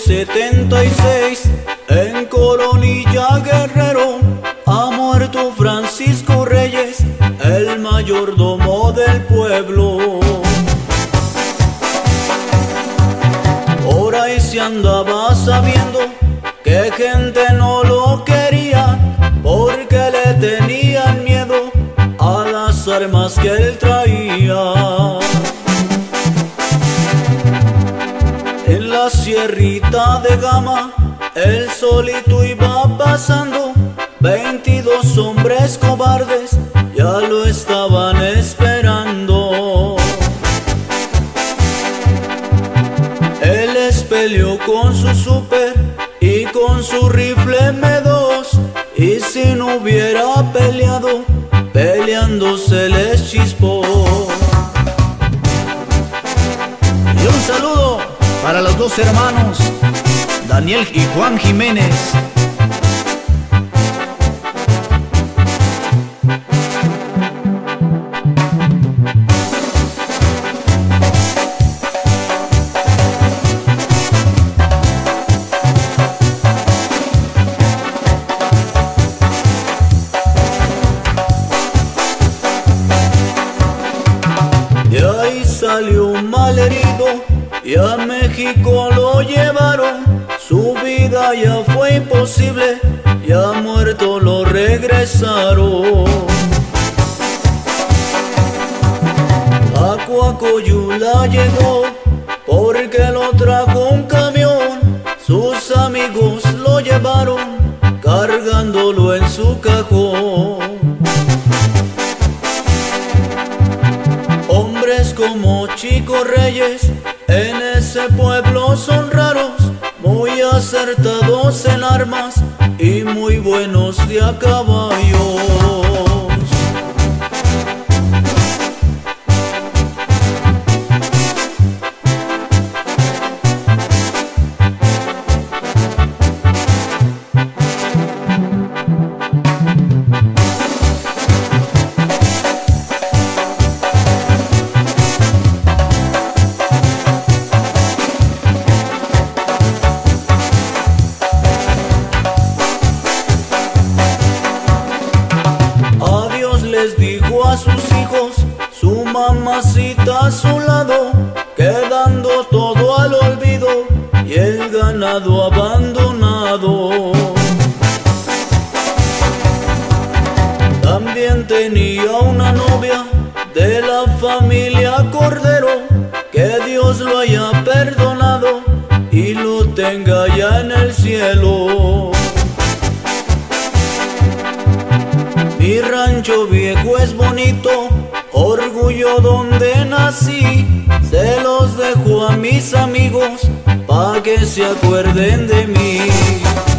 1976, en Coronilla, Guerrero, ha muerto Francisco Reyes, el mayordomo del pueblo. Por ahí se andaba sabiendo que gente no lo quería porque le tenían miedo a las armas que él traía. En la sierrita de Gama, él solito iba pasando. 22 hombres cobardes ya lo estaban esperando. Él les peleó con su super y con su rifle M2, y si no hubiera peleado, peleando se les chispó. Y un saludo para los dos hermanos, Daniel y Juan Jiménez. De ahí salió mal herido y a México lo llevaron. Su vida ya fue imposible, ya muerto lo regresaron. A Coacoyula llegó porque lo trajo un camión. Sus amigos lo llevaron cargándolo en su cajón. Hombres como Chico Reyes en ese pueblo son raros, muy acertados en armas y muy buenos de a caballos. Les dijo a sus hijos, su mamacita a su lado, quedando todo al olvido y el ganado abandonado. También tenía una novia de la familia Cordero, que Dios lo haya perdonado y lo tenga ya en el cielo. Mi rancho viejo es bonito, orgullo donde nací. Se los dejo a mis amigos pa' que se acuerden de mí.